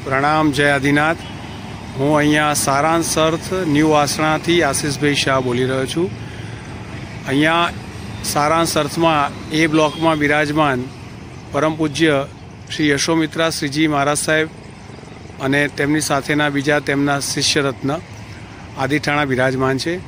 प्रणाम, जय आदिनाथ। हूँ अहींया सारांश अर्थ न्यू वासणा थी आशीषभाई शाह बोली रह्यो छूं। अहींया सारांश अर्थ में ए ब्लॉक में विराजमान परम पूज्य श्री यशोमित्रा श्रीजी महाराज साहेब अने तेमनी साथेना बीजा तेमना शिष्यरत्न आदिठाणा विराजमान छे।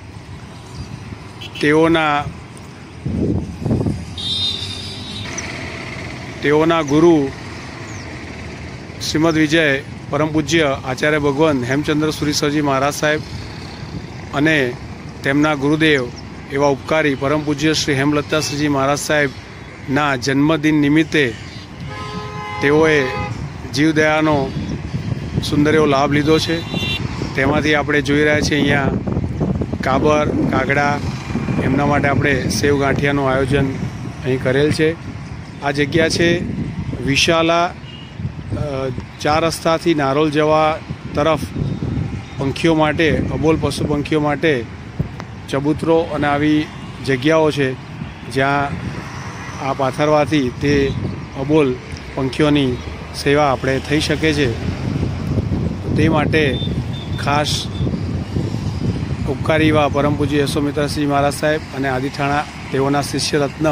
तेओना गुरु श्रीमद विजय परम पूज्य आचार्य भगवान हेमचंद्र सुरीसरजी महाराज साहेब अने तेमना गुरुदेव एवा उपकारी परम पूज्य श्री हेमलता श्रीजी महाराज साहेब ना जन्मदिन निमित्ते तेओए जीवदयानो सुंदर एवो लाभ लीधो छे। तेमांथी आपणे जोई रह्या छीए अहींया काबर कागड़ा एमना माटे आपणे सेव गांठियानुं आयोजन अहीं करेल छे। आ जग्या छे विशाला 4 रस्ताथी नारोल जवा तरफ पंखीओ माटे अबोल पशु पंखीओ माटे चबूतरो अने आवी जग्याओ छे ज्यां आ पाथरवाथी ते अबोल पंखीओनी सेवा आपणे थई शके छे। ते माटे खास उपकारी एवा परम पूज्य यशोमित्रा श्री महाराज साहेब अने आदिठाणा तेओना शिष्यरत्न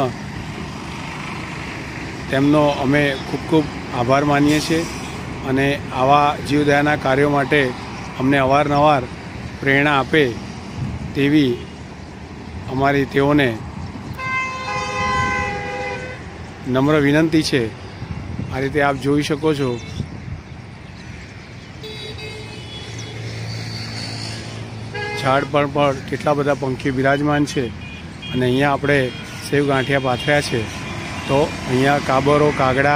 तेमनो अमे खूब खूब आभार मानीए छीए अने आवा जीवदयाना कार्यों माटे अमने अवारनवार प्रेरणा आपे तेवी अमारी तेओने नम्र विनंती छे। आ रीते आप जोई शको छो झाड़ पर केटला बधा पंखी विराजमान छे अने अहींया आपणे सेव गांठिया पाथर्या छे। तो अहींया काबरो कागड़ा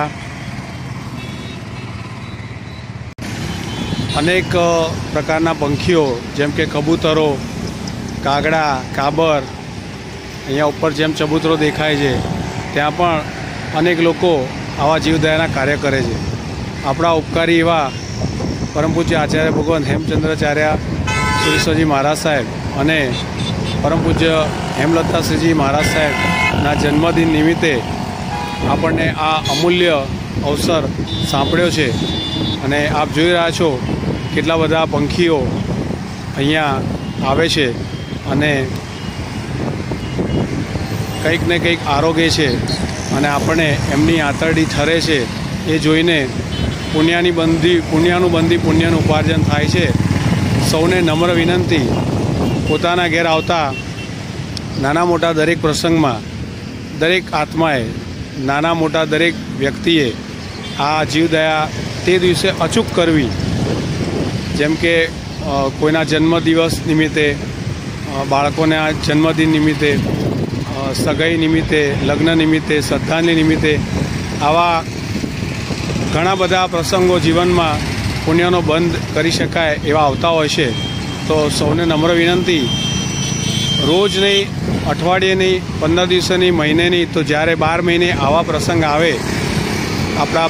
अनेक प्रकारना पंखीओ जेम के कबूतरो कागड़ा काबर अहींया उपर जेम चबूतरो देखाय छे त्यां पण अनेक लोको आवा जीवदयाना कार्य करे छे। आपणा उपकारी एवा परम पूज्य आचार्य भगवान हेमचंद्राचार्य सुरेश्वरजी महाराज साहेब अने परम पूज्य हेमलता श्रीजी महाराज साहेब ना जन्मदिन निमित्ते आपने आ अमूल्य अवसर सांभळ्यो छे अने आप जोई रह्या छो केटला बधा पंखीओ अहींया आवे छे अने कंईक ने कंईक आरोगे छे अने आपणे एमनी आतरडी ठरे छे ए जोईने पुण्यानुं बंधी पुण्यनुं उपार्जन थाय छे। सौने नम्र विनंती पोताना घेर आवता नाना मोटा दरेक प्रसंग में दरेक आत्माए नाना मोटा दरेक व्यक्तिए आ जीवदया ते दिवसे अचूक करवी। जेम के कोईना जन्मदिवस निमित्ते बाळकोने जन्मदिन निमित्ते सगाई निमित्ते लग्न निमित्ते श्रद्धांजलि निमित्ते आवा घणा बधा प्रसंगो जीवन में पुण्यनो बंध करी शकाय एवा आवता होय छे। तो सौने नम्र विनंती रोज नहीं अठवाडिये नहीं 15 दिवसे नहीं महीने नहीं तो જ્યારે 12 महीने आवा प्रसंग आवे अपना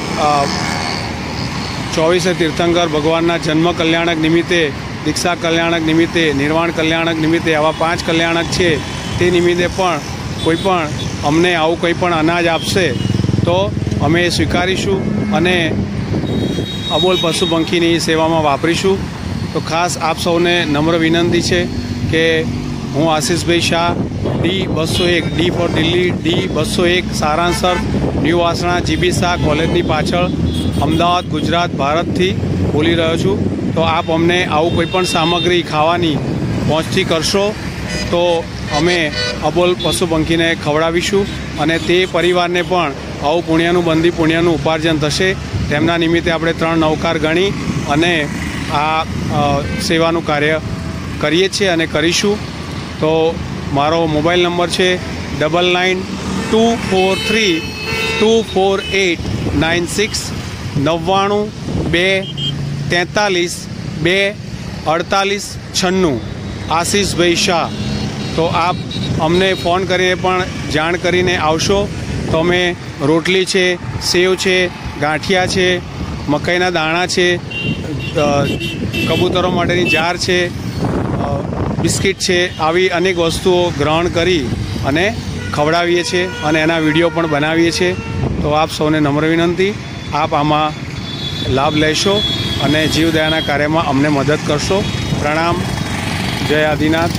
24 तीर्थंकर भगवानना जन्म कल्याणक निमित्ते दीक्षा कल्याणक निमित्ते निर्वाण कल्याणक निमित्ते आवा 5 कल्याणक छे ते निमित्ते पण कोईपण अमने आवुं कोईपण अनाज आपशे तो अमे स्वीकारीशुं अने अबोल पशु पंखीनी सेवा में वापरीशुं। तो खास आप सौने नम्र विनंती है कि हूँ आशीषभाई Shah D201 D for Delhi D201 Saransh अर्थ न्यू वासणा जीबी शाह कॉलेजनी पाछळ अमदावाद गुजरात भारत थी बोली रह्यो छूं। तो आप अमने आवुं कोईपण सामग्री खावानी पहोंचती करशो तो अमे अबोल पशु पंखी ने खवड़ावीशुं अने ते परिवारने पण आवुं पुण्यानुं बंधी पुण्यानुं उपार्जन थशे। तेमना निमित्ते आपणे 3 नवकार गणी अने आ सेवानुं कार्य करीए छीए अने करीशुं। तो मारो मोबाइल नंबर है 9924324896 99 2 43 2 48 96 आशीषभाई शाह। तो आप अमने फोन करीने पण जाण करीने आवशो तो अमे रोटली है सेव है गांठिया है मकाईना दाणा है कबूतरों माटेनी जार है बिस्किट है आवी अनेक वस्तुओं ग्रहण करी अने खवड़ावीए छे अने एना विडियो पण बनावीए छे। तो आप सौने नम्र विनंती आप आमा लाभ लेशो અને જીવદયાના કાર્યમાં અમને મદદ કરશો. પ્રણામ. જય આદિનાથ.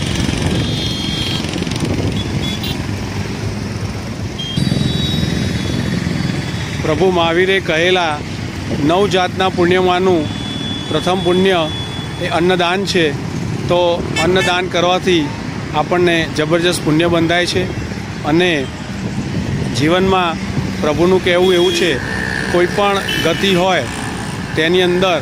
પ્રભુ મહાવીરે કહેલા 9 જાતના પુણ્યમાંનું પ્રથમ પુણ્ય એ અન્નદાન છે. તો અન્નદાન કરવાથી આપણને જબરજસ્ત પુણ્ય બંધાય છે. અને જીવનમાં પ્રભુનું કહેવું એવું છે, કોઈ પણ ગતિ હોય તેની અંદર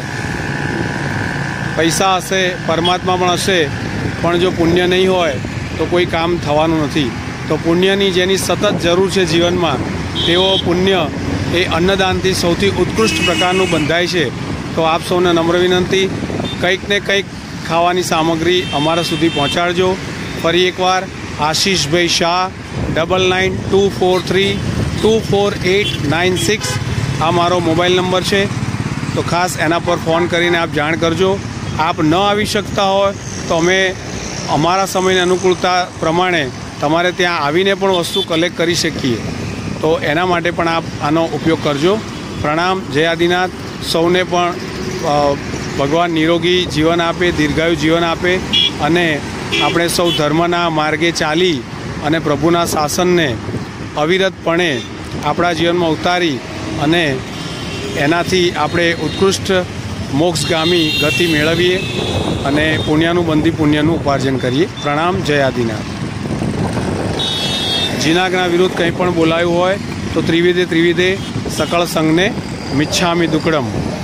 પૈસા હશે, પરમાત્મા પણ હશે, પણ જો પુણ્ય નહીં હોય તો કોઈ કામ થવાનું નથી. તો પુણ્યની જેની સતત જરૂર છે જીવનમાં, તેઓ પુણ્ય એ અન્નદાનથી સૌથી ઉત્કૃષ્ટ પ્રકારનું બંધાય છે. તો આપ સૌને નમ્ર વિનંતી, કંઈક ને કંઈક ખાવાની સામગ્રી અમારા સુધી પહોંચાડજો. ફરી એકવાર આશીષભાઈ શાહ 9924324896 આ મારો મોબાઈલ નંબર છે. તો ખાસ એના પર ફોન કરીને આપ જાણ કરજો. આપ ન આવી શકતા હોય તો અમે અમારા સમયની અનુકૂળતા પ્રમાણે તમારે ત્યાં આવીને પણ વસ્તુ કલેક્ટ કરી શકીએ. તો એના માટે પણ આપ આનો ઉપયોગ કરજો. પ્રણામ. જય આદિનાથ. સૌને પણ ભગવાન નિરોગી જીવન આપે, દીર્ઘાયુ જીવન આપે, અને આપણે સૌ ધર્મના માર્ગે ચાલી અને પ્રભુના શાસનને અવિરતપણે આપણા જીવનમાં ઉતારી અને એનાથી આપણે ઉત્કૃષ્ટ મોક્ષગામી ગતિ મેળવીએ અને પુણ્યાનુબંધી પુણ્યનું ઉપાર્જન કરીએ. પ્રણામ. જય આદિનાથ. જીનાગના વિરુદ્ધ કંઈ પણ બોલાયું હોય તો ત્રિવિધે સકળ સંઘને મિચ્છામિ દુક્કડમ.